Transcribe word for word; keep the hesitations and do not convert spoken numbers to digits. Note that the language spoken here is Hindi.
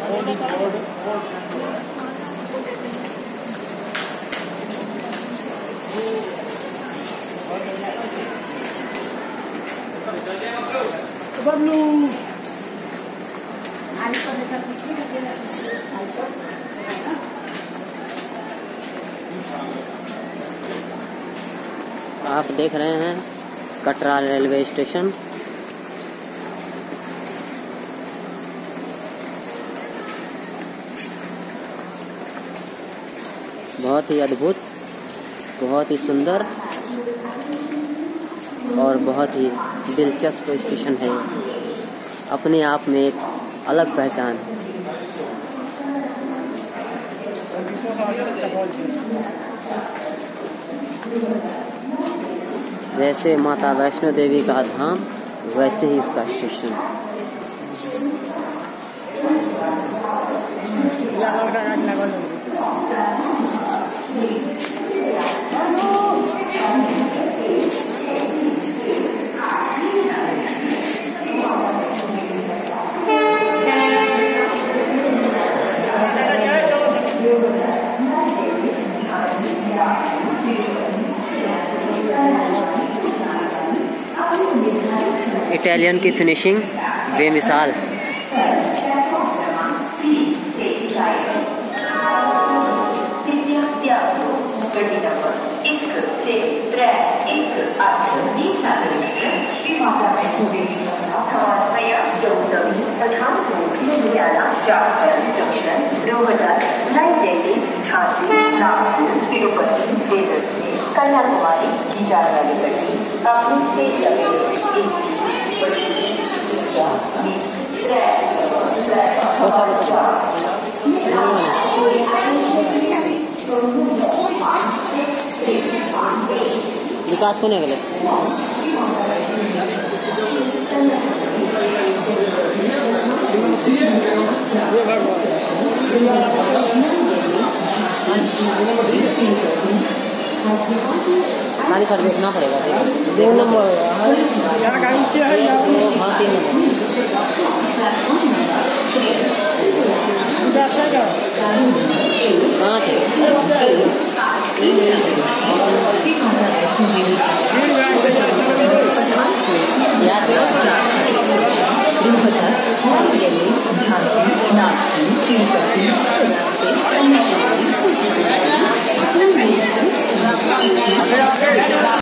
आप देख रहे हैं कटरा रेलवे स्टेशन। बहुत ही अद्भुत, बहुत ही सुंदर और बहुत ही दिलचस्प स्टेशन है। अपने आप में एक अलग पहचान है। जैसे माता वैष्णो देवी का धाम, वैसे ही इसका स्टेशन। इटालियन की फिनिशिंग बेमिसाल। कन्याकुमारी की जाने वाली गड्डी काफी से विकास होने गए खाली सर देखना पड़ेगा। दो नंबर यहाँ का नीचे है। हाँ तीन नंबर कहाँ थे?